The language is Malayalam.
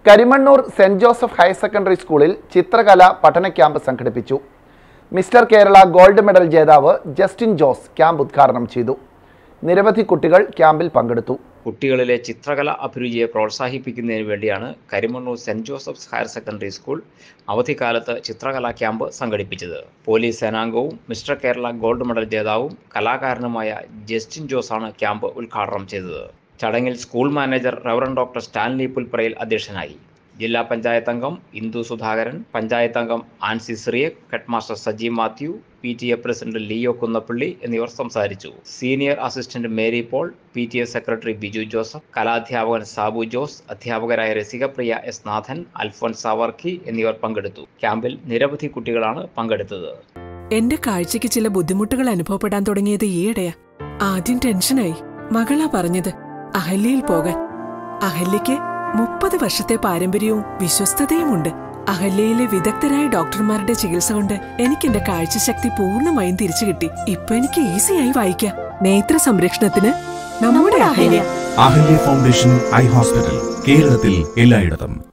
Karimannoor Saint Joseph higher secondary സ്കൂളിൽ ചിത്രകല പഠന ക്യാമ്പ് സംഘടിപ്പിച്ചു. മിസ്റ്റർ കേരള ഗോൾഡ് മെഡൽ ജേതാവ് ജസ്റ്റിൻ ജോസ് ക്യാമ്പ് ഉദ്ഘാടനം ചെയ്തു. നിരവധി കുട്ടികൾ ക്യാമ്പിൽ പങ്കെടുത്തു. കുട്ടികളിലെ ചിത്രകല അഭിരുചിയെ പ്രോത്സാഹിപ്പിക്കുന്നതിന് വേണ്ടിയാണ് Karimannoor Saint Joseph's higher secondary school അവധിക്കാലത്ത് ചിത്രകലാ ക്യാമ്പ് സംഘടിപ്പിച്ചത്. പോലീസ് സേനാംഗവും മിസ്റ്റർ കേരള ഗോൾഡ് മെഡൽ ജേതാവും കലാകാരനുമായ ജസ്റ്റിൻ ജോസ് ആണ് ക്യാമ്പ് ഉദ്ഘാടനം ചെയ്തത്. ചടങ്ങിൽ school manager reverend doctor Stanley Pulparayil അധ്യക്ഷനായി. ജില്ലാ പഞ്ചായത്ത് അംഗം ഇന്ദു സുധാകരൻ, പഞ്ചായത്ത് അംഗം Ancy Cyriac, headmaster Saji Mathew, PTA president Leo Kunnappally എന്നിവർ സംസാരിച്ചു. Senior assistant Mary Paul, PTA secretary Biju Joseph, കലാധ്യാപകൻ സാബു ജോസ്, അധ്യാപകരായ രസികപ്രിയ എസ് നാഥൻ, അൽഫോൻസ് സാവർക്കി എന്നിവർ പങ്കെടുത്തു. ക്യാമ്പിൽ നിരവധി കുട്ടികളാണ് പങ്കെടുത്തത്. എന്റെ കാഴ്ചയ്ക്ക് ചില ബുദ്ധിമുട്ടുകൾ അനുഭവപ്പെടാൻ തുടങ്ങിയത് ഈയിടെയാ. ആദ്യം ടെൻഷനായി. മകളാ പറഞ്ഞത് അഹല്യയിൽ പോകാൻ. അഹല്യയ്ക്ക് 30 വർഷത്തെ പാരമ്പര്യവും വിശ്വസ്തതയുമുണ്ട്. അഹല്യയിലെ വിദഗ്ധരായ ഡോക്ടർമാരുടെ ചികിത്സ കൊണ്ട് എനിക്ക് എന്റെ കാഴ്ചശക്തി പൂർണ്ണമായും തിരിച്ചു കിട്ടി. ഇപ്പൊ എനിക്ക് ഈസിയായി വായിക്കാം. നേത്ര സംരക്ഷണത്തിന് നമ്മുടെ Ahalya. Ahalya foundation eye hospital, കേരളത്തിൽ എല്ലായിടത്തും.